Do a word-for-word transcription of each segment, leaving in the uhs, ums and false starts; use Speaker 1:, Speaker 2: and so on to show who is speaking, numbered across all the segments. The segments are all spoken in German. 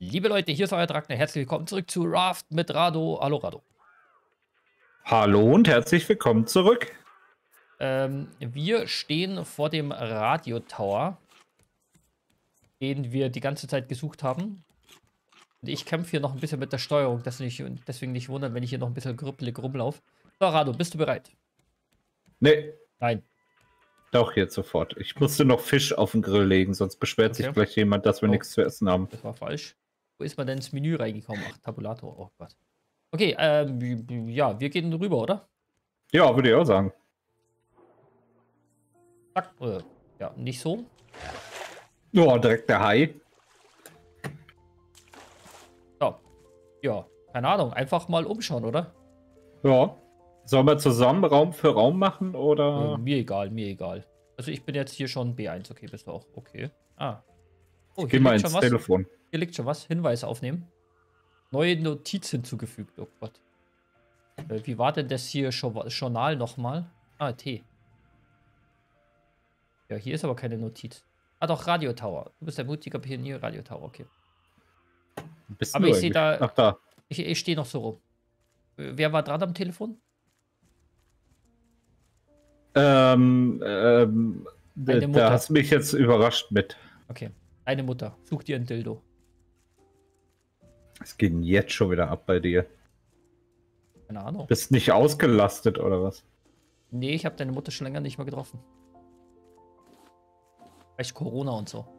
Speaker 1: Liebe Leute, hier ist euer Dragner. Herzlich willkommen zurück zu Raft mit Rado. Hallo Rado.
Speaker 2: Hallo und herzlich willkommen zurück.
Speaker 1: Ähm, wir stehen vor dem Radio-Tower, den wir die ganze Zeit gesucht haben. Und ich kämpfe hier noch ein bisschen mit der Steuerung, dass nicht, deswegen nicht wundern, wenn ich hier noch ein bisschen grüppelig rumlaufe. So, Rado, bist du bereit?
Speaker 2: Nee.
Speaker 1: Nein.
Speaker 2: Doch, jetzt sofort. Ich musste noch Fisch auf den Grill legen, sonst beschwert
Speaker 1: Okay.
Speaker 2: sich gleich jemand, dass wir
Speaker 1: Oh.
Speaker 2: nichts zu essen haben.
Speaker 1: Das war falsch. Wo ist man denn ins Menü reingekommen? Ach, Tabulator. Oh Gott. Okay, ähm, ja, wir gehen rüber, oder?
Speaker 2: Ja, würde ich auch sagen.
Speaker 1: Zack. Äh, ja, nicht so.
Speaker 2: Ja, direkt der Hai.
Speaker 1: Ja. Ja, keine Ahnung. Einfach mal umschauen, oder?
Speaker 2: Ja. Sollen wir zusammen Raum für Raum machen, oder?
Speaker 1: Äh, mir egal, mir egal. Also ich bin jetzt hier schon B eins. Okay, bist du auch. Okay. Ah. Oh,
Speaker 2: Geh mal ins Telefon.
Speaker 1: Hier liegt schon was. Hinweis aufnehmen. Neue Notiz hinzugefügt. Oh Gott. Äh, wie war denn das hier Journal nochmal? Ah, T. Ja, hier ist aber keine Notiz. Ah, doch, Radio Tower. Du bist ein mutiger Pionier, Radio Tower, okay.
Speaker 2: Bist
Speaker 1: aber
Speaker 2: du
Speaker 1: ich sehe da...
Speaker 2: Ach, da.
Speaker 1: Ich, ich stehe noch so rum. Wer war dran am Telefon?
Speaker 2: Ähm, ähm,
Speaker 1: Deine
Speaker 2: da hast du mich jetzt überrascht mit.
Speaker 1: Okay. Deine Mutter. Such dir ein Dildo.
Speaker 2: Es geht jetzt schon wieder ab bei dir.
Speaker 1: Keine Ahnung.
Speaker 2: Bist nicht ausgelastet, oder was?
Speaker 1: Nee, ich habe deine Mutter schon länger nicht mehr getroffen. Vielleicht Corona und so.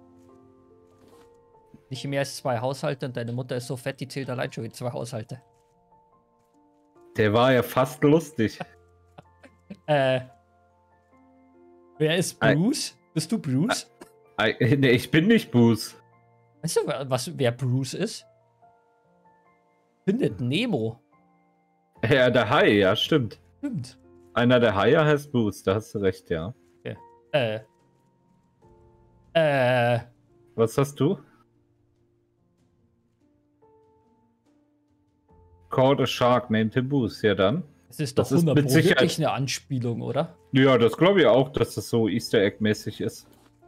Speaker 1: Nicht mehr als zwei Haushalte und deine Mutter ist so fett, die zählt allein schon wie zwei Haushalte.
Speaker 2: Der war ja fast lustig.
Speaker 1: äh. Wer ist Bruce? I, Bist du Bruce?
Speaker 2: I, I, nee, ich bin nicht Bruce.
Speaker 1: Weißt du, was, wer Bruce ist? Findet Nemo.
Speaker 2: Ja, der Hai, ja, stimmt.
Speaker 1: Stimmt.
Speaker 2: Einer der Haie heißt Bruce, da hast du recht, ja.
Speaker 1: Okay. Äh. Äh.
Speaker 2: Was hast du? Caught a shark named him Bruce, ja dann.
Speaker 1: Das ist doch das hundert Pro wirklich eine Anspielung, oder?
Speaker 2: Ja, das glaube ich auch, dass das so Easter Egg-mäßig ist.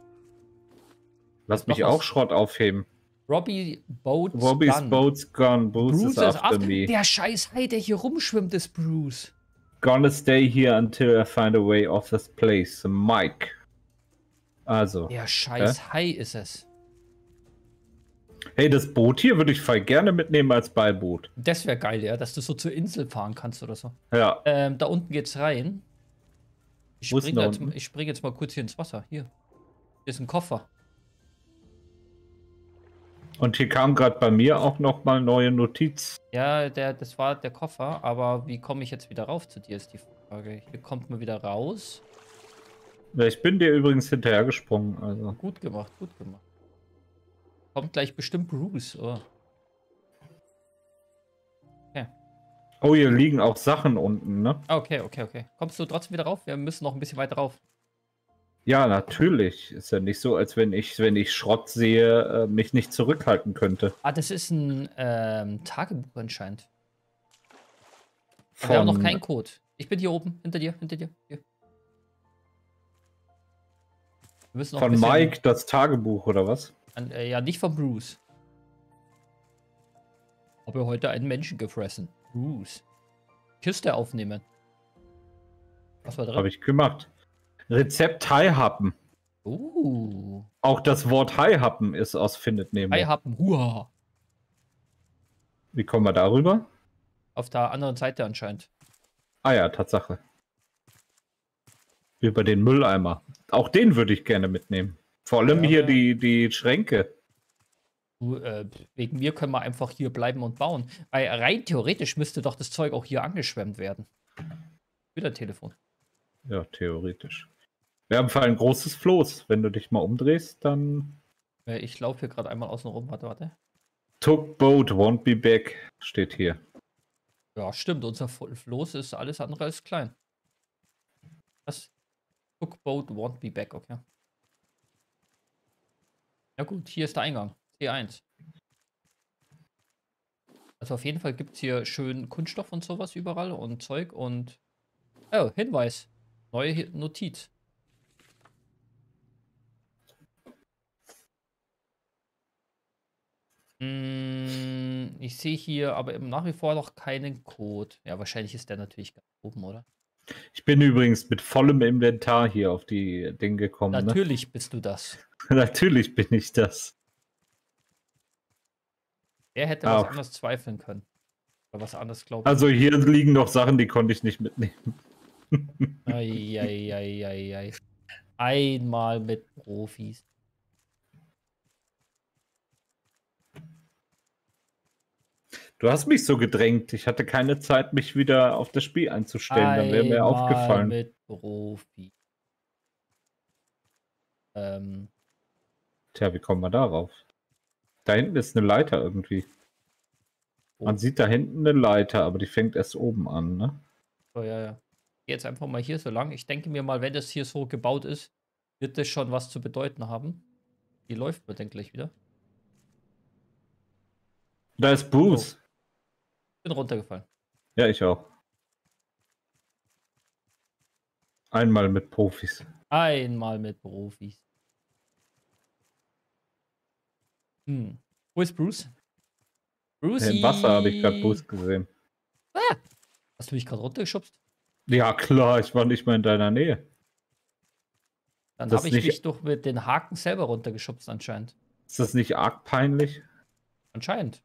Speaker 2: Lass mich auch was? Schrott aufheben.
Speaker 1: Robbie Boat's
Speaker 2: Robbie's
Speaker 1: Gun.
Speaker 2: Boat's Gone. Bruce, Bruce is after, after me.
Speaker 1: Der scheiß Hai, der hier rumschwimmt, ist Bruce.
Speaker 2: Gonna stay here until I find a way off this place. Mike. Also.
Speaker 1: Der scheiß äh? Hai ist es.
Speaker 2: Hey, das Boot hier würde ich voll gerne mitnehmen als Beiboot.
Speaker 1: Das wäre geil, ja, dass du so zur Insel fahren kannst oder so.
Speaker 2: Ja.
Speaker 1: Ähm, da unten geht's rein. Ich springe jetzt, spring jetzt mal kurz hier ins Wasser. Hier. Hier ist ein Koffer.
Speaker 2: Und hier kam gerade bei mir auch noch mal neue Notiz.
Speaker 1: Ja, der, das war der Koffer, aber wie komme ich jetzt wieder rauf zu dir, ist die Frage. Hier kommt man wieder raus.
Speaker 2: Ja, ich bin dir übrigens hinterhergesprungen. Also.
Speaker 1: Gut gemacht, gut gemacht. Kommt gleich bestimmt Bruce. Oh. Okay.
Speaker 2: Oh, hier liegen auch Sachen unten, ne?
Speaker 1: Okay, okay, okay. Kommst du trotzdem wieder rauf? Wir müssen noch ein bisschen weiter rauf.
Speaker 2: Ja, natürlich. Ist ja nicht so, als wenn ich, wenn ich Schrott sehe, mich nicht zurückhalten könnte.
Speaker 1: Ah, das ist ein ähm, Tagebuch anscheinend.
Speaker 2: Von...
Speaker 1: Wir haben noch keinen Code. Ich bin hier oben, hinter dir, hinter dir. Hier. Wir müssen noch
Speaker 2: von Mike, das Tagebuch, oder was?
Speaker 1: An, äh, ja, nicht von Bruce. Habe heute einen Menschen gefressen. Bruce. Kiste aufnehmen. Was war drin?
Speaker 2: Habe ich gemacht. Rezept Haihappen.
Speaker 1: Uh.
Speaker 2: Auch das Wort Haihappen ist aus Findet Nemo.
Speaker 1: Haihappen, huha.
Speaker 2: Wie kommen wir darüber?
Speaker 1: Auf der anderen Seite anscheinend.
Speaker 2: Ah ja, Tatsache. Über den Mülleimer. Auch den würde ich gerne mitnehmen. Vor allem ja, hier die, die Schränke.
Speaker 1: Du, äh, wegen mir können wir einfach hier bleiben und bauen. Weil rein theoretisch müsste doch das Zeug auch hier angeschwemmt werden. Wieder Telefon.
Speaker 2: Ja, theoretisch. Wir haben vor allem ein großes Floß. Wenn du dich mal umdrehst, dann...
Speaker 1: Ich laufe hier gerade einmal außen rum. Warte, warte.
Speaker 2: Took boat, won't be back, steht hier.
Speaker 1: Ja, stimmt. Unser Floß ist alles andere als klein. Was? Took boat, won't be back, okay. Ja gut, hier ist der Eingang. T eins. Also auf jeden Fall gibt es hier schön Kunststoff und sowas überall und Zeug und... Oh, Hinweis. Neue Notiz. Mm, ich sehe hier aber eben nach wie vor noch keinen Code. Ja, wahrscheinlich ist der natürlich ganz oben, oder?
Speaker 2: Ich bin übrigens mit vollem Inventar hier auf die Dinge gekommen. Ne?
Speaker 1: Natürlich bist du das.
Speaker 2: Natürlich bin ich das.
Speaker 1: Wer hätte
Speaker 2: Ah,
Speaker 1: was anderes zweifeln können? Oder was anderes glauben?
Speaker 2: also hier liegen noch Sachen, die konnte ich nicht mitnehmen.
Speaker 1: Eieieiei. Einmal mit Profis.
Speaker 2: Du hast mich so gedrängt. Ich hatte keine Zeit, mich wieder auf das Spiel einzustellen. Dann wäre mir
Speaker 1: Einmal
Speaker 2: aufgefallen.
Speaker 1: mit Profi. Ähm,
Speaker 2: Tja, wie kommen wir darauf? Da hinten ist eine Leiter irgendwie.
Speaker 1: Oh.
Speaker 2: Man sieht da hinten eine Leiter, aber die fängt erst oben an, ne?
Speaker 1: oh ja, ja. Jetzt einfach mal hier so lang. Ich denke mir mal, wenn das hier so gebaut ist, wird das schon was zu bedeuten haben. Wie läuft man denn gleich wieder?
Speaker 2: Da ist Bruce.
Speaker 1: Bin runtergefallen.
Speaker 2: Ja, ich auch. Einmal mit Profis.
Speaker 1: Einmal mit Profis. Hm. Wo ist Bruce? Bruce.
Speaker 2: Im Wasser habe ich gerade Bruce gesehen.
Speaker 1: Ah! Hast du mich gerade runtergeschubst?
Speaker 2: Ja, klar, ich war nicht mal in deiner Nähe.
Speaker 1: Dann
Speaker 2: Das
Speaker 1: habe ich
Speaker 2: nicht-
Speaker 1: mich doch mit den Haken selber runtergeschubst anscheinend.
Speaker 2: Ist das nicht arg peinlich?
Speaker 1: Anscheinend.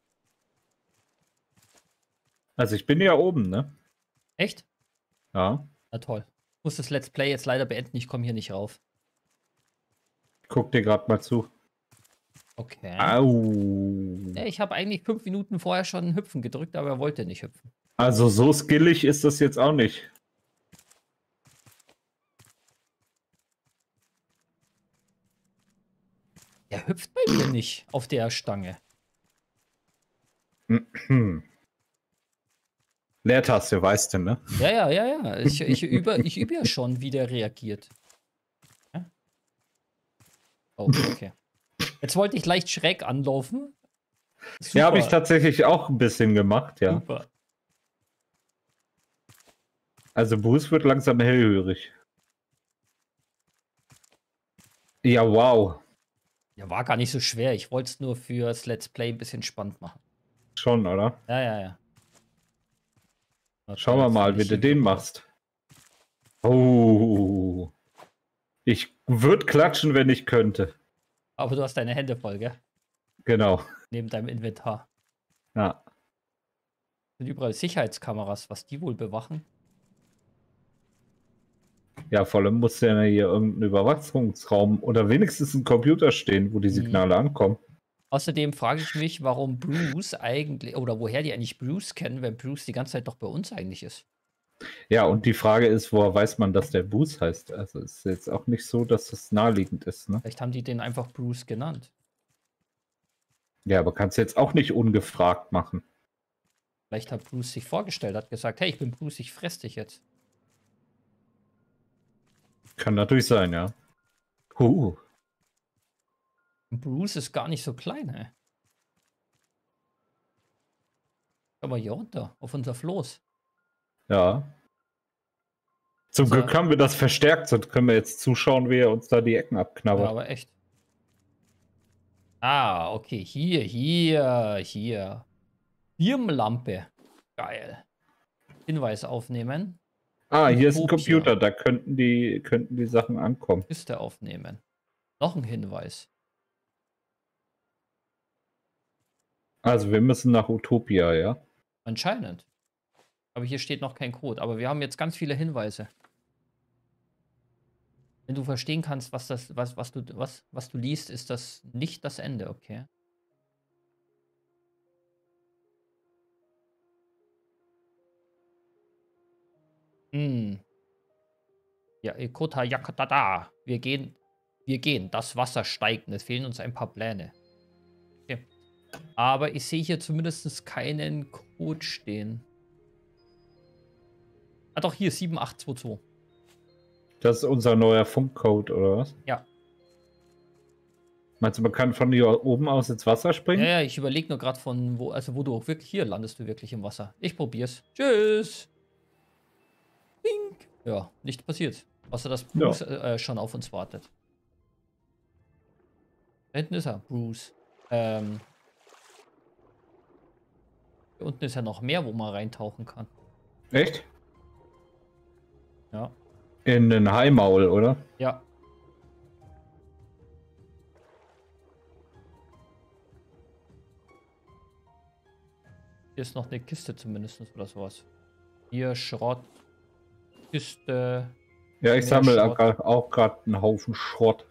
Speaker 2: Also ich bin ja oben, ne?
Speaker 1: Echt?
Speaker 2: Ja.
Speaker 1: Na toll. Ich muss das Let's Play jetzt leider beenden. Ich komme hier nicht rauf.
Speaker 2: Guck dir gerade mal zu.
Speaker 1: Okay.
Speaker 2: Au.
Speaker 1: Ja, ich habe eigentlich fünf Minuten vorher schon Hüpfen gedrückt, aber er wollte nicht hüpfen.
Speaker 2: Also so skillig ist das jetzt auch nicht.
Speaker 1: Er hüpft bei mir nicht auf der Stange.
Speaker 2: Hm. Leertaste, weißt du, ne?
Speaker 1: Ja, ja, ja, ja. Ich, ich, übe, ich übe ja schon, wie der reagiert. Ja? Oh, okay. Jetzt wollte ich leicht schräg anlaufen. Super.
Speaker 2: Ja, habe ich tatsächlich auch ein bisschen gemacht, ja.
Speaker 1: Super.
Speaker 2: Also Bruce wird langsam hellhörig. Ja, wow.
Speaker 1: Ja, war gar nicht so schwer. Ich wollte es nur fürs Let's Play ein bisschen spannend machen.
Speaker 2: Schon, oder?
Speaker 1: Ja, ja, ja.
Speaker 2: Schauen wir mal, wie du den machst. Oh. Ich würde klatschen, wenn ich könnte.
Speaker 1: Aber du hast deine Hände voll, gell?
Speaker 2: Genau.
Speaker 1: Neben deinem Inventar.
Speaker 2: Ja.
Speaker 1: Sind überall Sicherheitskameras, was die wohl bewachen?
Speaker 2: Ja, vor allem muss ja hier irgendein Überwachungsraum oder wenigstens ein Computer stehen, wo die Signale mhm. ankommen.
Speaker 1: Außerdem frage ich mich, warum Bruce eigentlich, oder woher die eigentlich Bruce kennen, wenn Bruce die ganze Zeit doch bei uns eigentlich ist.
Speaker 2: Ja, und die Frage ist, woher weiß man, dass der Bruce heißt? Also ist jetzt auch nicht so, dass das naheliegend ist, ne?
Speaker 1: Vielleicht haben die den einfach Bruce genannt.
Speaker 2: Ja, aber kannst du jetzt auch nicht ungefragt machen.
Speaker 1: Vielleicht hat Bruce sich vorgestellt, hat gesagt, hey, ich bin Bruce, ich fress dich jetzt.
Speaker 2: Kann natürlich sein, ja. Huh.
Speaker 1: Bruce ist gar nicht so klein, ey. Aber hier runter, auf unser Floß.
Speaker 2: Ja. Zum
Speaker 1: also,
Speaker 2: Glück haben wir das verstärkt, sonst können wir jetzt zuschauen, wie er uns da die Ecken abknabbert.
Speaker 1: Ja, aber echt. Ah, okay, hier, hier, hier. Firmenlampe. Geil. Hinweis aufnehmen.
Speaker 2: Ah, hier ist ein Computer, da könnten die, könnten die Sachen ankommen.
Speaker 1: Liste aufnehmen. Noch ein Hinweis.
Speaker 2: Also wir müssen nach Utopia, ja?
Speaker 1: Anscheinend. Aber hier steht noch kein Code. Aber wir haben jetzt ganz viele Hinweise. Wenn du verstehen kannst, was das, was, was du, was, was du liest, ist das nicht das Ende, okay? Hm. Ja, Ekota Yakatata. Wir gehen. Wir gehen. Das Wasser steigt. Es fehlen uns ein paar Pläne. Okay. Aber ich sehe hier zumindest keinen Code stehen. Ah doch, hier sieben acht zwei zwei.
Speaker 2: Das ist unser neuer Funkcode, oder was?
Speaker 1: Ja.
Speaker 2: Meinst du, man kann von hier oben aus ins Wasser springen?
Speaker 1: Ja, ja, ich überlege nur gerade von wo, also wo du auch wirklich, hier landest du wirklich im Wasser. Ich probier's. Tschüss. Bink. Ja, nichts passiert. Außer dass Bruce ja. äh, schon auf uns wartet. Da hinten ist er, Bruce. Ähm, Hier unten ist ja noch mehr, wo man reintauchen kann.
Speaker 2: Echt?
Speaker 1: Ja.
Speaker 2: In den Haimaul, oder?
Speaker 1: Ja. Hier ist noch eine Kiste zumindest oder sowas. Hier Schrott. Kiste.
Speaker 2: Ja, ich
Speaker 1: Mehr
Speaker 2: sammle
Speaker 1: Schrott.
Speaker 2: auch gerade einen Haufen Schrott.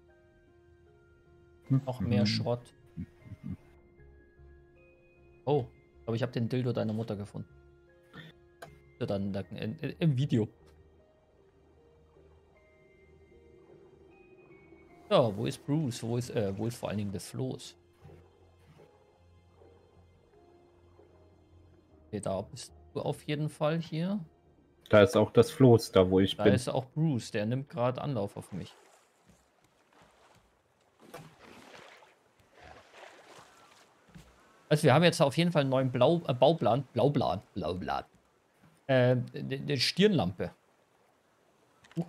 Speaker 1: Noch mehr Schrott. Oh, ich glaube, ich habe den Dildo deiner Mutter gefunden. Ja, dann, dann in, in, im Video. Ja, wo ist Bruce? Wo ist, äh, wo ist vor allen Dingen der Floß? Okay, da bist du auf jeden Fall hier.
Speaker 2: Da ist auch das Floß, da wo ich
Speaker 1: Da
Speaker 2: bin.
Speaker 1: ist auch Bruce, der nimmt gerade Anlauf auf mich. Also wir haben jetzt auf jeden Fall einen neuen Blau, äh, Bauplan. Blauplan. Blauplan. Äh, eine Stirnlampe. Uh.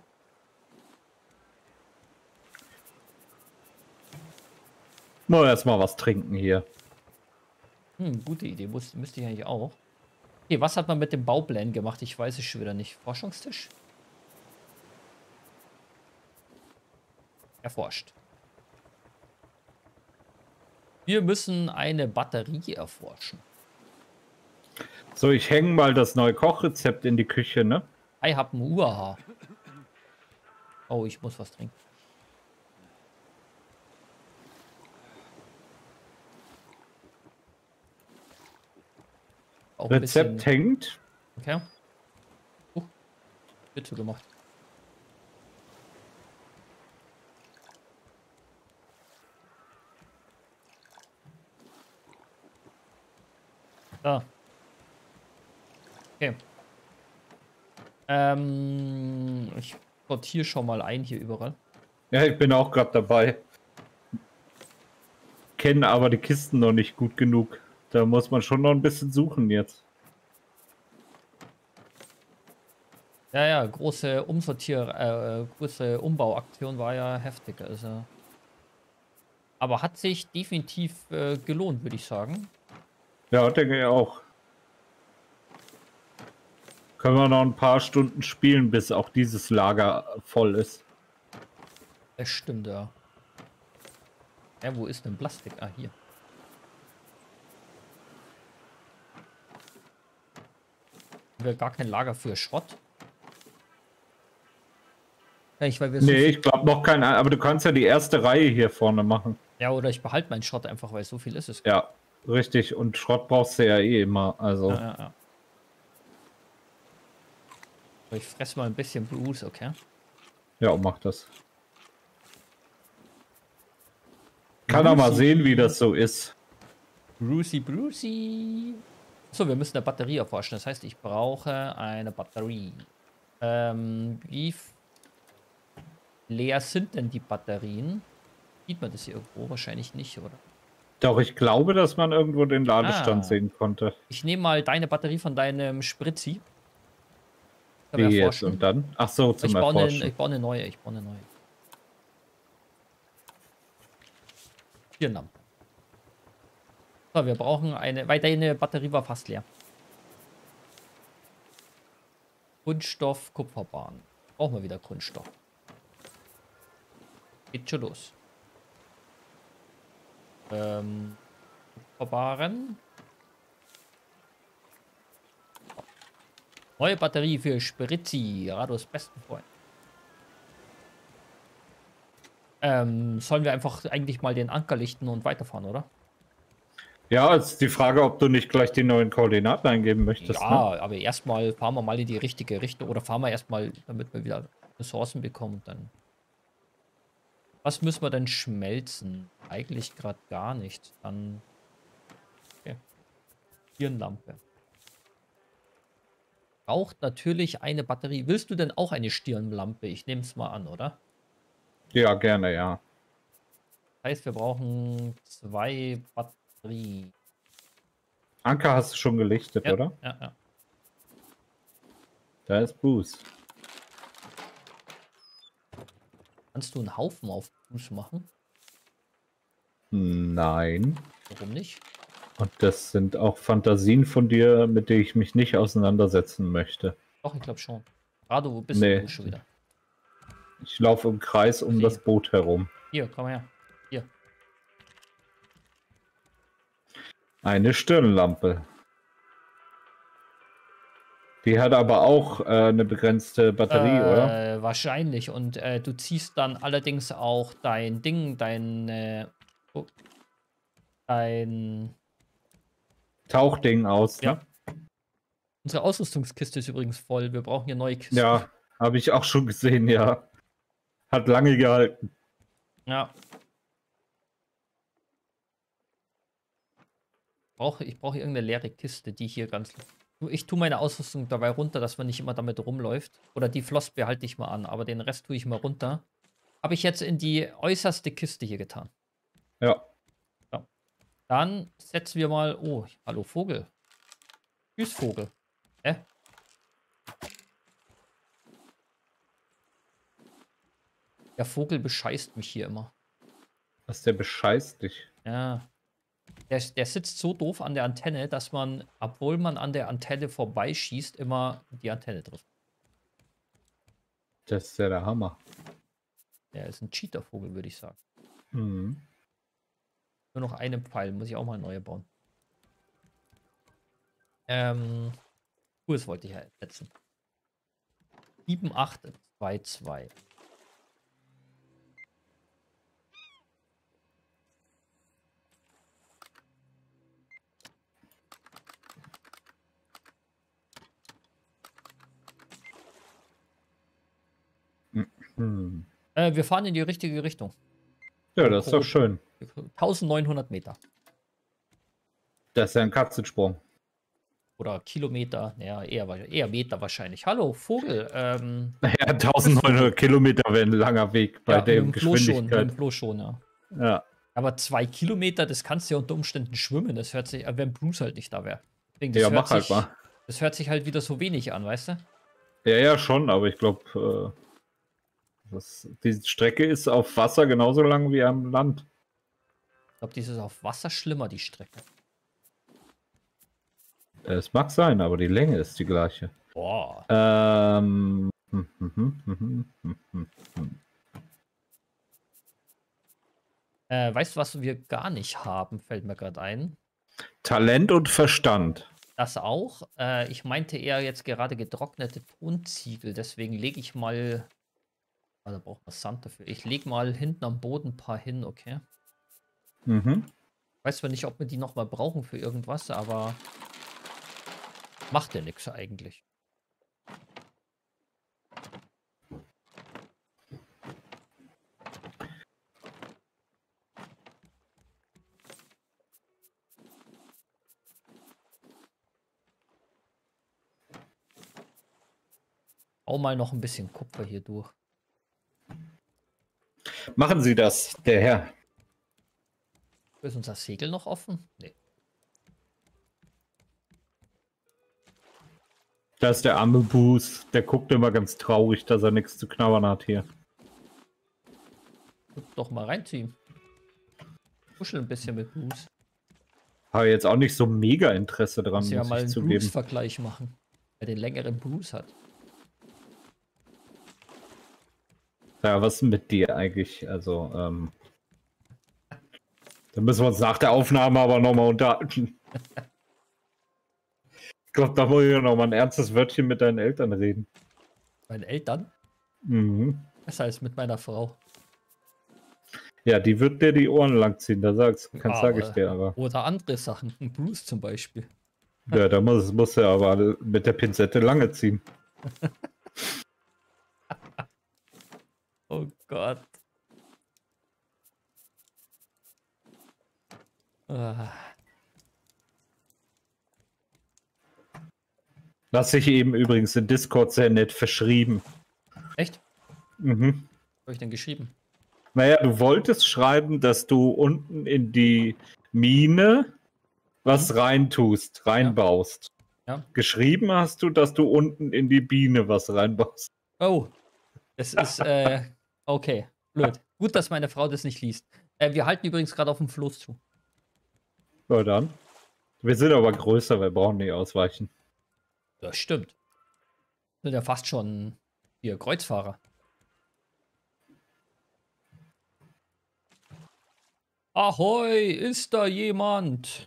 Speaker 2: Mal erstmal was trinken hier.
Speaker 1: Hm, gute Idee. Muss, müsste ich eigentlich auch. Okay, was hat man mit dem Bauplan gemacht? Ich weiß es schon wieder nicht. Forschungstisch? Erforscht. Wir müssen eine Batterie erforschen.
Speaker 2: So, ich hänge mal das neue Kochrezept in die Küche, ne?
Speaker 1: Ich hab ein Uha. Oh, ich muss was trinken. Auch ein
Speaker 2: Rezept
Speaker 1: bisschen...
Speaker 2: hängt.
Speaker 1: Okay. Uh, wird zugemacht. Da. Okay. Ähm, ich sortiere schon mal ein hier überall.
Speaker 2: Ja, ich bin auch gerade dabei. Kenne aber die Kisten noch nicht gut genug. Da muss man schon noch ein bisschen suchen jetzt.
Speaker 1: Ja, ja, große Umsortier, äh, große Umbauaktion war ja heftig, also. Aber hat sich definitiv äh, gelohnt, würde ich sagen.
Speaker 2: Ja, denke ich auch. Können wir noch ein paar Stunden spielen, bis auch dieses Lager voll ist.
Speaker 1: Das stimmt, ja. Ja, wo ist denn Plastik? Ah, hier. Haben wir gar kein Lager für Schrott? Ja, ich, weil wir so
Speaker 2: Nee,
Speaker 1: viel...
Speaker 2: ich glaube noch kein, aber du kannst ja die erste Reihe hier vorne machen.
Speaker 1: Ja, oder ich behalte meinen Schrott einfach, weil so viel ist es.
Speaker 2: Ja, richtig. Und Schrott brauchst du ja eh immer. Also.
Speaker 1: Ja, ja, ja. Ich fresse mal ein bisschen Blues, okay?
Speaker 2: Ja, mach das. Kann er mal sehen, wie das so ist.
Speaker 1: Brucey, Brucey. So, wir müssen eine Batterie erforschen. Das heißt, ich brauche eine Batterie. Ähm, wie leer sind denn die Batterien? Sieht man das hier irgendwo? Wahrscheinlich nicht, oder?
Speaker 2: Doch, ich glaube, dass man irgendwo den Ladestand
Speaker 1: Ah.
Speaker 2: sehen konnte.
Speaker 1: Ich nehme mal deine Batterie von deinem Spritzi.
Speaker 2: Wie jetzt und dann? Ach so, zum
Speaker 1: ich baue, eine,
Speaker 2: Erforschen.
Speaker 1: ich baue eine neue, ich baue eine neue. Stirnlampe. So, wir brauchen eine, weil deine Batterie war fast leer. Kunststoff, Kupferbahn. Brauchen wir wieder Kunststoff. Geht schon los. Ähm, Kupferbahn. Neue Batterie für Spritzi, Rados besten Freund. Ähm, sollen wir einfach eigentlich mal den Anker lichten und weiterfahren, oder?
Speaker 2: Ja, es ist die Frage, ob du nicht gleich die neuen Koordinaten eingeben möchtest.
Speaker 1: Ja,
Speaker 2: Ne?
Speaker 1: aber erstmal fahren wir mal in die richtige Richtung. Oder fahren wir erstmal, damit wir wieder Ressourcen bekommen. Dann. Was müssen wir denn schmelzen? Eigentlich gerade gar nicht. Dann. Okay. Stirnlampe. Braucht natürlich eine Batterie. Willst du denn auch eine Stirnlampe? Ich nehme es mal an, oder?
Speaker 2: Ja, gerne, ja.
Speaker 1: Das heißt, wir brauchen zwei Batterien.
Speaker 2: Anker hast du schon gelichtet,
Speaker 1: Ja,
Speaker 2: oder?
Speaker 1: ja, ja.
Speaker 2: Da ist Bruce.
Speaker 1: Kannst du einen Haufen auf Fuß machen?
Speaker 2: Nein.
Speaker 1: Warum nicht?
Speaker 2: Und das sind auch Fantasien von dir, mit denen ich mich nicht auseinandersetzen möchte.
Speaker 1: Doch, ich glaube schon. Gerade, wo bist
Speaker 2: Nee.
Speaker 1: du schon wieder?
Speaker 2: Ich laufe im Kreis um
Speaker 1: Okay.
Speaker 2: das Boot herum.
Speaker 1: Hier, komm her. Hier.
Speaker 2: Eine Stirnlampe. Die hat aber auch äh, eine begrenzte Batterie,
Speaker 1: äh,
Speaker 2: oder?
Speaker 1: Wahrscheinlich. Und äh, du ziehst dann allerdings auch dein Ding, dein, äh, oh, dein...
Speaker 2: Tauchding aus,
Speaker 1: Ja.
Speaker 2: ne?
Speaker 1: Unsere Ausrüstungskiste ist übrigens voll. Wir brauchen hier neue Kisten.
Speaker 2: Ja, habe ich auch schon gesehen, ja. Hat lange gehalten.
Speaker 1: Ja. Brauche, ich brauche irgendeine leere Kiste, die hier ganz... Ich tue meine Ausrüstung dabei runter, dass man nicht immer damit rumläuft. Oder die Floss behalte ich mal an, aber den Rest tue ich mal runter. Habe ich jetzt in die äußerste Kiste hier getan.
Speaker 2: Ja.
Speaker 1: So. Dann setzen wir mal... Oh, hallo Vogel. Tschüss Vogel. Hä? Der Vogel bescheißt mich hier immer.
Speaker 2: Was, der bescheißt dich?
Speaker 1: Ja. Der, der sitzt so doof an der Antenne, dass man, obwohl man an der Antenne vorbeischießt, immer die Antenne trifft.
Speaker 2: Das ist ja der Hammer.
Speaker 1: Der ist ein Cheater-Vogel, würde ich sagen.
Speaker 2: Mhm.
Speaker 1: Nur noch einen Pfeil, muss ich auch mal neue bauen. Ähm, Kurs wollte ich ja setzen. sieben acht zwei zwei.
Speaker 2: Hm.
Speaker 1: Äh, wir fahren in die richtige Richtung.
Speaker 2: Ja, das ist doch schön.
Speaker 1: neunzehnhundert Meter.
Speaker 2: Das ist ja ein Katzensprung.
Speaker 1: Oder Kilometer. Naja, eher, eher Meter wahrscheinlich. Hallo, Vogel. Ähm,
Speaker 2: Ja, eintausendneunhundert Kilometer wäre ein langer Weg bei
Speaker 1: ja,
Speaker 2: der
Speaker 1: mit dem Floh schon, mit
Speaker 2: Geschwindigkeit.
Speaker 1: dem Floh schon, ja.
Speaker 2: Ja.
Speaker 1: Aber zwei Kilometer, das kannst du ja unter Umständen schwimmen. Das hört sich, wenn Bruce halt nicht da wäre. Das
Speaker 2: Ja,
Speaker 1: hört
Speaker 2: mach halt
Speaker 1: sich,
Speaker 2: mal.
Speaker 1: Das hört sich halt wieder so wenig an, weißt du?
Speaker 2: Ja, ja, schon, aber ich glaube, äh, die Strecke ist auf Wasser genauso lang wie am Land.
Speaker 1: Ich glaube, dieses auf Wasser schlimmer, die Strecke.
Speaker 2: Es mag sein, aber die Länge ist die gleiche.
Speaker 1: Boah.
Speaker 2: Ähm. hm, hm, hm, hm, hm, hm, hm.
Speaker 1: Äh, weißt du, was wir gar nicht haben, fällt mir gerade ein.
Speaker 2: Talent und Verstand.
Speaker 1: Das auch. Äh, ich meinte eher jetzt gerade getrocknete Tonziegel. Deswegen lege ich mal... Ah, da braucht man Sand dafür. Ich lege mal hinten am Boden ein paar hin, okay?
Speaker 2: Mhm.
Speaker 1: Ich weiß zwar nicht, ob wir die nochmal brauchen für irgendwas, aber... Macht ja nichts eigentlich. Auch mal noch ein bisschen Kupfer hier durch.
Speaker 2: Machen Sie das, der Herr.
Speaker 1: Ist unser Segel noch offen? Nee.
Speaker 2: Da ist der arme Bruce. Der guckt immer ganz traurig, dass er nichts zu knabbern hat hier.
Speaker 1: Guck doch mal rein zu ihm. Kuschel ein bisschen mit Bruce.
Speaker 2: Habe jetzt auch nicht so mega Interesse dran,
Speaker 1: Muss ja
Speaker 2: muss
Speaker 1: mal
Speaker 2: ich
Speaker 1: einen
Speaker 2: zugeben.
Speaker 1: Bruce-Vergleich machen. Wer den längeren Bruce hat.
Speaker 2: Ja, was ist mit dir eigentlich? Also, ähm. Da müssen wir uns nach der Aufnahme aber nochmal unterhalten. Ich glaube, da muss ich ja nochmal ein ernstes Wörtchen mit deinen Eltern reden.
Speaker 1: Meinen Eltern?
Speaker 2: Mhm.
Speaker 1: Besser als mit meiner Frau.
Speaker 2: Ja, die wird dir die Ohren langziehen, da sagst kann,
Speaker 1: Aber-
Speaker 2: sag ich dir aber.
Speaker 1: Oder andere Sachen. Ein Bruce zum Beispiel.
Speaker 2: Ja, da muss, muss er aber mit der Pinzette lange ziehen.
Speaker 1: Oh Gott. Ah.
Speaker 2: Lass sich eben übrigens in Discord sehr nett verschrieben.
Speaker 1: Echt?
Speaker 2: Mhm.
Speaker 1: Was habe ich denn geschrieben?
Speaker 2: Naja, du wolltest schreiben, dass du unten in die Mine was reintust, reinbaust.
Speaker 1: Ja.
Speaker 2: Geschrieben hast du, dass du unten in die Biene was reinbaust.
Speaker 1: Oh. Das ist, äh, okay. Blöd. Gut, dass meine Frau das nicht liest. Äh, wir halten übrigens gerade auf dem Floß zu.
Speaker 2: Ja, dann. Wir sind aber größer, wir brauchen nicht ausweichen.
Speaker 1: Das stimmt. Sind ja fast schon hier Kreuzfahrer. Ahoi, ist da jemand?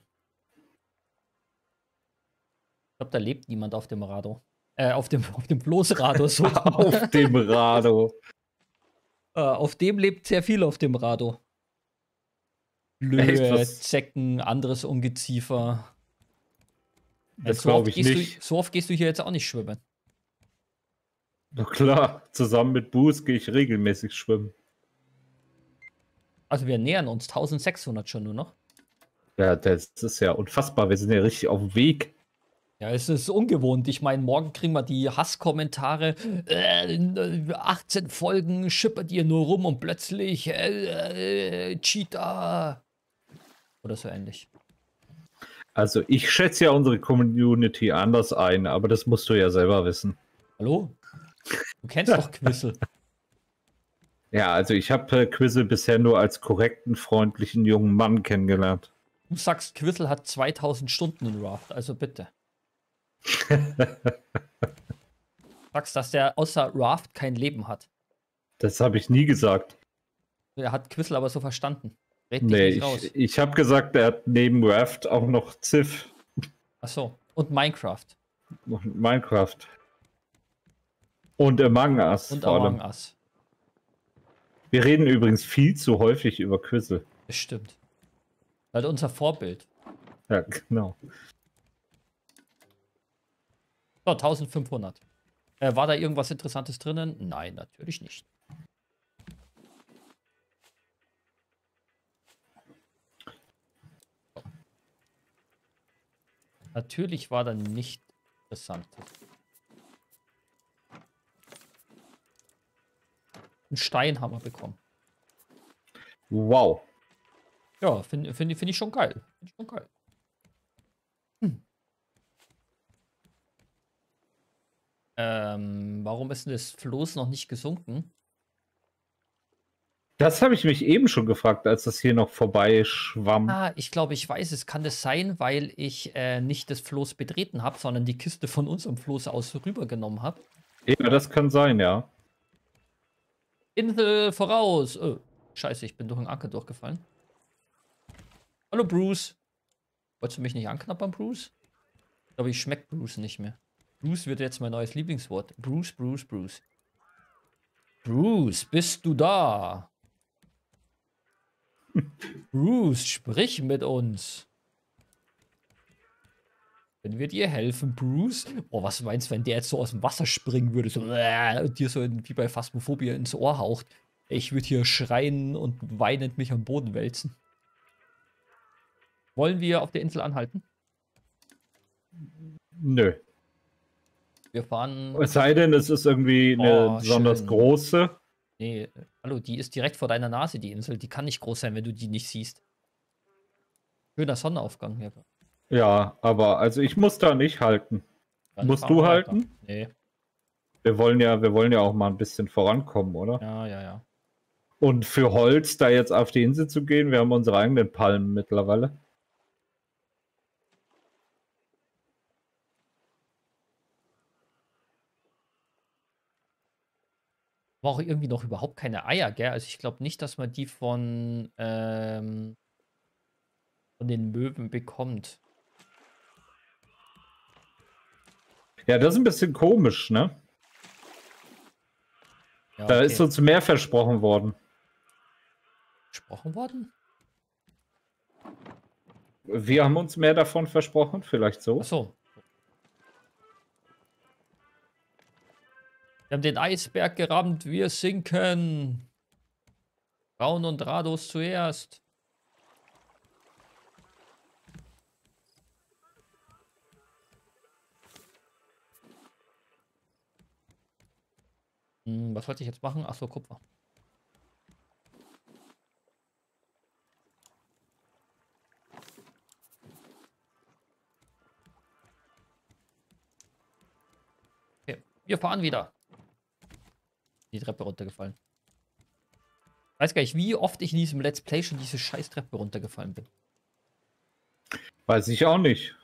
Speaker 1: Ich glaube, da lebt niemand auf dem Rado. Äh, auf dem, auf dem Floßrado. So.
Speaker 2: Auf dem Rado.
Speaker 1: äh, auf dem lebt sehr viel auf dem Rado.
Speaker 2: Echt,
Speaker 1: Löwe,
Speaker 2: was?
Speaker 1: Zecken, anderes Ungeziefer.
Speaker 2: Das
Speaker 1: so, oft
Speaker 2: glaube ich
Speaker 1: gehst
Speaker 2: nicht.
Speaker 1: Du, so oft gehst du hier jetzt auch nicht schwimmen.
Speaker 2: Na klar, zusammen mit Boos gehe ich regelmäßig schwimmen.
Speaker 1: Also wir nähern uns eintausendsechshundert schon nur noch.
Speaker 2: Ja, das ist ja unfassbar. Wir sind ja richtig auf dem Weg.
Speaker 1: Ja, es ist ungewohnt. Ich meine, morgen kriegen wir die Hasskommentare. Äh, achtzehn Folgen schippert ihr nur rum und plötzlich äh, äh, Cheater. Oder so ähnlich.
Speaker 2: Also ich schätze ja unsere Community anders ein, aber das musst du ja selber wissen.
Speaker 1: Hallo? Du kennst doch Quizzel.
Speaker 2: Ja, also ich habe äh, Quizzel bisher nur als korrekten, freundlichen jungen Mann kennengelernt.
Speaker 1: Du sagst, Quizzel hat zweitausend Stunden in Raft, also bitte. Sagst, dass der außer Raft kein Leben hat.
Speaker 2: Das habe ich nie gesagt.
Speaker 1: Er hat Quizzel aber so verstanden. Red dich
Speaker 2: Nee,
Speaker 1: nicht raus.
Speaker 2: ich, ich habe gesagt, er hat neben Raft auch noch Civ
Speaker 1: Achso. Und Minecraft.
Speaker 2: und Minecraft. Und Among Us
Speaker 1: Und
Speaker 2: vor
Speaker 1: Among
Speaker 2: allem.
Speaker 1: Us.
Speaker 2: Wir reden übrigens viel zu häufig über Quizzel.
Speaker 1: Das stimmt. Halt unser Vorbild.
Speaker 2: Ja, genau.
Speaker 1: So, eintausendfünfhundert. Äh, war da irgendwas Interessantes drinnen? Nein, natürlich nicht. So. Natürlich war da nicht Interessantes. Einen Stein haben wir bekommen.
Speaker 2: Wow.
Speaker 1: Ja, finde find, find ich schon geil. Find ich schon geil. Hm. Ähm, warum ist denn das Floß noch nicht gesunken?
Speaker 2: Das habe ich mich eben schon gefragt, als das hier noch vorbei schwamm.
Speaker 1: Ah, ich glaube, ich weiß es. Kann das sein, weil ich äh, nicht das Floß betreten habe, sondern die Kiste von unserem Floß aus rübergenommen habe?
Speaker 2: Ja, das kann sein, ja.
Speaker 1: Insel voraus! Oh, scheiße, ich bin durch einen Anker durchgefallen. Hallo, Bruce. Wolltest du mich nicht anknabbern, Bruce? Ich glaube, ich schmecke Bruce nicht mehr. Bruce wird jetzt mein neues Lieblingswort. Bruce, Bruce, Bruce. Bruce, bist du da? Bruce, sprich mit uns. Können wir dir helfen, Bruce? Oh, was meinst du, wenn der jetzt so aus dem Wasser springen würde? So, äh, und dir so in, wie bei Phasmophobia ins Ohr haucht. Ich würde hier schreien und weinend mich am Boden wälzen. Wollen wir auf der Insel anhalten?
Speaker 2: Nö.
Speaker 1: Wir fahren...
Speaker 2: Es sei denn, es ist irgendwie eine
Speaker 1: Oh,
Speaker 2: besonders
Speaker 1: schön.
Speaker 2: große.
Speaker 1: Nee, hallo, die ist direkt vor deiner Nase, die Insel. Die kann nicht groß sein, wenn du die nicht siehst. Schöner Sonnenaufgang hier.
Speaker 2: Ja, aber also ich muss da nicht halten.
Speaker 1: Dann
Speaker 2: Musst
Speaker 1: fahren
Speaker 2: du
Speaker 1: wir weiter.
Speaker 2: halten?
Speaker 1: Nee.
Speaker 2: Wir wollen ja, wir wollen ja auch mal ein bisschen vorankommen, oder?
Speaker 1: Ja, ja, ja.
Speaker 2: Und für Holz da jetzt auf die Insel zu gehen, wir haben unsere eigenen Palmen mittlerweile.
Speaker 1: Aber auch irgendwie noch überhaupt keine Eier, gell? Also ich glaube nicht, dass man die von, ähm, von den Möwen bekommt.
Speaker 2: Ja, das ist ein bisschen komisch, ne?
Speaker 1: Ja,
Speaker 2: Da
Speaker 1: okay.
Speaker 2: ist uns mehr versprochen worden.
Speaker 1: Gesprochen worden?
Speaker 2: Wir haben uns mehr davon versprochen, vielleicht so.
Speaker 1: Achso. Wir haben den Eisberg gerammt, wir sinken. Braun und Rados zuerst. Hm, was wollte ich jetzt machen? Achso, Kupfer. Okay, wir fahren wieder. Die Treppe runtergefallen. Ich weiß gar nicht, wie oft ich in diesem Let's Play schon diese scheiß Treppe runtergefallen bin.
Speaker 2: Weiß ich auch nicht.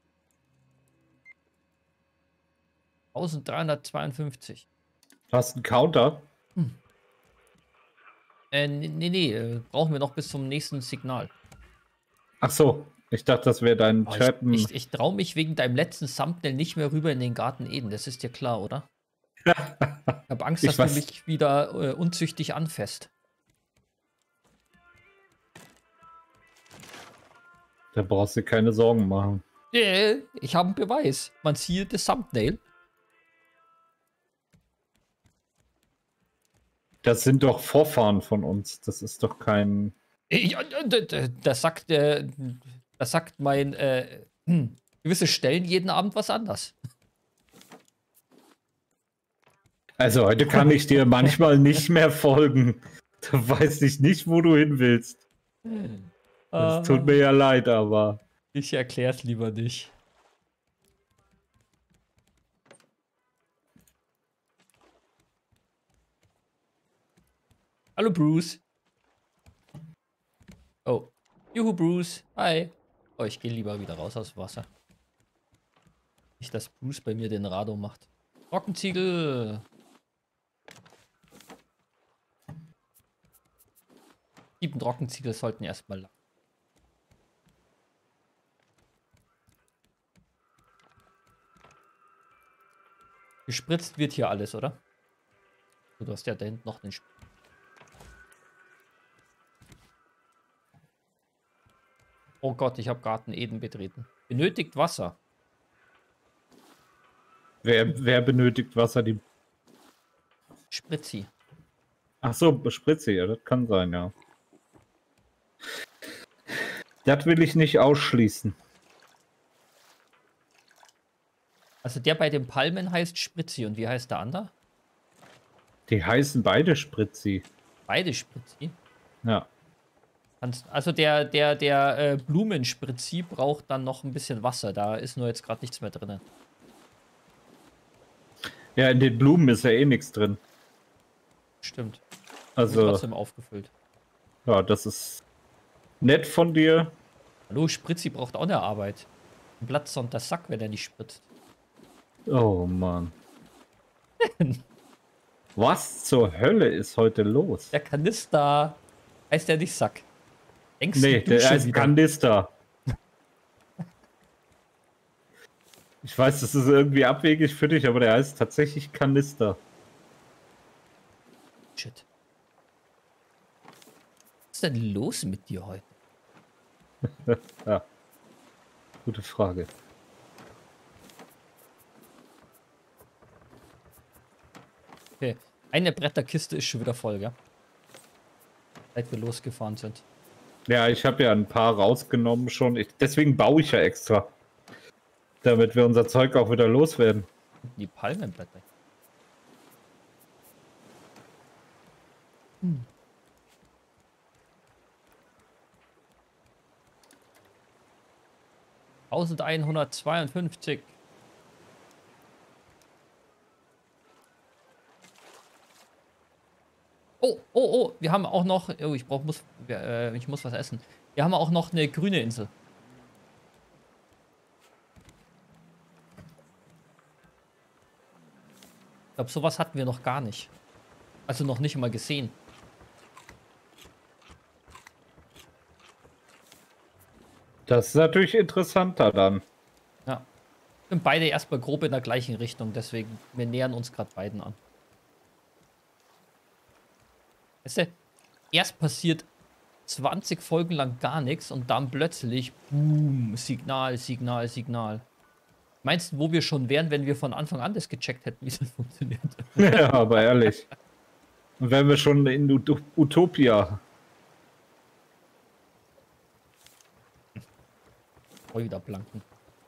Speaker 1: eintausenddreihundertzweiundfünfzig.
Speaker 2: Hast du einen Counter?
Speaker 1: Hm. Äh, nee, nee, nee, äh, brauchen wir noch bis zum nächsten Signal.
Speaker 2: Ach so, ich dachte, das wäre dein
Speaker 1: Oh,
Speaker 2: Chat.
Speaker 1: ich ich, ich traue mich wegen deinem letzten Thumbnail nicht mehr rüber in den Garten Eden. Das ist dir klar, oder? Ich habe Angst,
Speaker 2: Ich
Speaker 1: dass du
Speaker 2: weiß.
Speaker 1: mich wieder äh, unzüchtig anfasst.
Speaker 2: Da brauchst du keine Sorgen machen.
Speaker 1: Äh, ich habe einen Beweis. Man sieht das Thumbnail.
Speaker 2: Das sind doch Vorfahren von uns. Das ist doch kein.
Speaker 1: Ja, d- d- das sagt, äh, das sagt mein äh, hm, gewisse Stellen jeden Abend was anders.
Speaker 2: Also heute kann ich dir manchmal nicht mehr folgen. Da weiß ich nicht, wo du hin willst. Es tut mir ja leid, aber.
Speaker 1: Ich erklär's lieber nicht. Hallo Bruce. Oh. Juhu Bruce. Hi. Oh, ich gehe lieber wieder raus aus dem Wasser. Nicht, dass Bruce bei mir den Rado macht. Trockenziegel. Sieben Trockenziegel sollten erstmal lang. Gespritzt wird hier alles, oder? Du hast ja da hinten noch den Sp Oh Gott, ich habe Garten Eden betreten. Benötigt Wasser.
Speaker 2: Wer, wer benötigt Wasser? Die.
Speaker 1: Spritzi.
Speaker 2: Ach so, Spritze, ja, das kann sein, ja. Das will ich nicht ausschließen.
Speaker 1: Also der bei den Palmen heißt Spritzi und wie heißt der andere?
Speaker 2: Die heißen beide Spritzi.
Speaker 1: Beide Spritzi.
Speaker 2: Ja.
Speaker 1: Also der, der, der äh, Blumenspritzi braucht dann noch ein bisschen Wasser. Da ist nur jetzt gerade nichts mehr drin.
Speaker 2: Ja, in den Blumen ist ja eh nichts drin.
Speaker 1: Stimmt.
Speaker 2: Also,
Speaker 1: trotzdem aufgefüllt.
Speaker 2: Ja, das ist nett von dir.
Speaker 1: Hallo, Spritzi braucht auch eine Arbeit. Ein Platz unter Sack, wenn er nicht spritzt.
Speaker 2: Oh Mann. Was zur Hölle ist heute los?
Speaker 1: Der Kanister. Heißt der nicht Sack? Denkst
Speaker 2: Nee,
Speaker 1: du
Speaker 2: der
Speaker 1: schon
Speaker 2: heißt
Speaker 1: wieder?
Speaker 2: Kanister. Ich weiß, das ist irgendwie abwegig für dich, aber der heißt tatsächlich Kanister.
Speaker 1: Shit. Was ist denn los mit dir heute?
Speaker 2: Ja. Gute Frage.
Speaker 1: Okay. Eine Bretterkiste ist schon wieder voll, gell? Seit wir losgefahren sind.
Speaker 2: Ja, ich habe ja ein paar rausgenommen schon. Ich, deswegen baue ich ja extra. Damit wir unser Zeug auch wieder loswerden.
Speaker 1: Die Palmenblätter. Hm. eintausendeinhundertzweiundfünfzig. Oh, oh, oh, wir haben auch noch, oh, ich brauch, muss, äh, ich muss was essen. Wir haben auch noch eine grüne Insel. Ich glaube, sowas hatten wir noch gar nicht. Also noch nicht mal gesehen.
Speaker 2: Das ist natürlich interessanter dann.
Speaker 1: Ja. Sind beide erstmal grob in der gleichen Richtung, deswegen, wir nähern uns gerade beiden an. Weißt du, erst passiert zwanzig Folgen lang gar nichts und dann plötzlich, boom, Signal, Signal, Signal. Meinst du, wo wir schon wären, wenn wir von Anfang an das gecheckt hätten, wie das funktioniert?
Speaker 2: Ja, aber ehrlich. Und wenn wir schon in Ut Utopia.
Speaker 1: Oh, wieder blanken.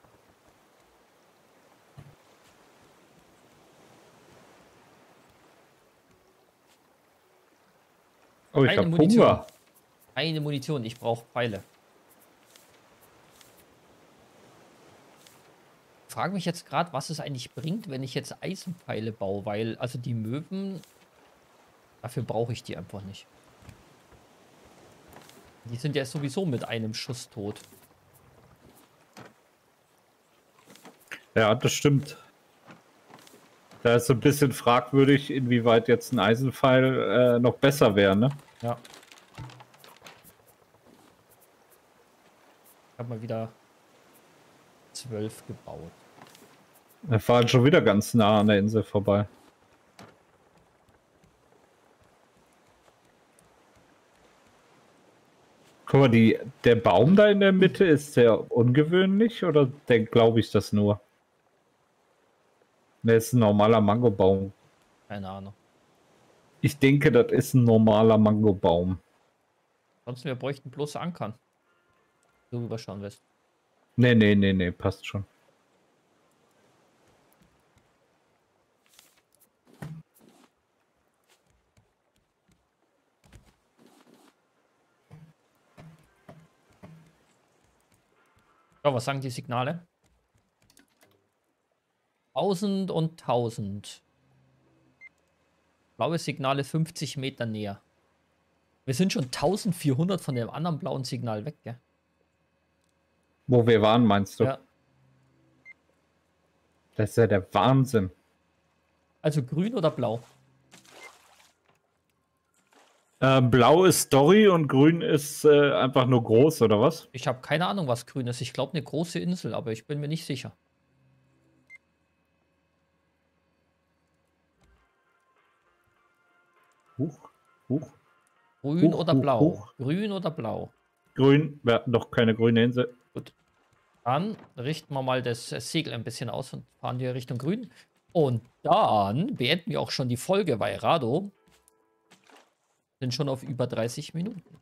Speaker 2: Oh, ich
Speaker 1: Keine
Speaker 2: hab
Speaker 1: Munition.
Speaker 2: Hunger.
Speaker 1: Keine Munition, ich brauche Pfeile. Ich frage mich jetzt gerade, was es eigentlich bringt, wenn ich jetzt Eisenpfeile baue, weil, also die Möwen, dafür brauche ich die einfach nicht. Die sind ja sowieso mit einem Schuss tot.
Speaker 2: Ja, das stimmt. Da ist so ein bisschen fragwürdig, inwieweit jetzt ein Eisenpfeil äh, noch besser wäre, ne?
Speaker 1: Ja. Ich habe mal wieder zwölf gebaut.
Speaker 2: Wir fahren schon wieder ganz nah an der Insel vorbei. Guck mal, die, der Baum da in der Mitte, ist sehr ungewöhnlich oder glaube ich das nur? Der ist ein normaler Mangobaum.
Speaker 1: Keine Ahnung.
Speaker 2: Ich denke, das ist ein normaler Mangobaum.
Speaker 1: Ansonsten, wir bräuchten bloß Ankern. So rüberschauen wirst.
Speaker 2: Nee, nee, nee, nee, passt schon.
Speaker 1: Ja, was sagen die Signale? tausend und tausend. Blaue Signale fünfzig Meter näher. Wir sind schon eintausendvierhundert von dem anderen blauen Signal weg, gell?
Speaker 2: Wo wir waren, meinst du?
Speaker 1: Ja.
Speaker 2: Das ist ja der Wahnsinn.
Speaker 1: Also grün oder blau?
Speaker 2: Äh, blau ist Story und grün ist äh, einfach nur groß, oder was?
Speaker 1: Ich habe keine Ahnung, was grün ist. Ich glaube, eine große Insel, aber ich bin mir nicht sicher.
Speaker 2: Huch, huch.
Speaker 1: Grün
Speaker 2: Huch,
Speaker 1: oder
Speaker 2: huch,
Speaker 1: blau?
Speaker 2: huch.
Speaker 1: Grün oder blau?
Speaker 2: Grün, wir hatten doch keine grüne Insel.
Speaker 1: Gut. Dann richten wir mal das Segel ein bisschen aus und fahren wir Richtung Grün. Und dann beenden wir auch schon die Folge, weil Rado sind schon auf über dreißig Minuten.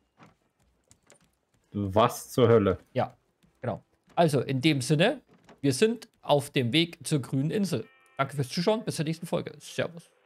Speaker 2: Was zur Hölle?
Speaker 1: Ja, genau. Also in dem Sinne, wir sind auf dem Weg zur grünen Insel. Danke fürs Zuschauen, bis zur nächsten Folge. Servus.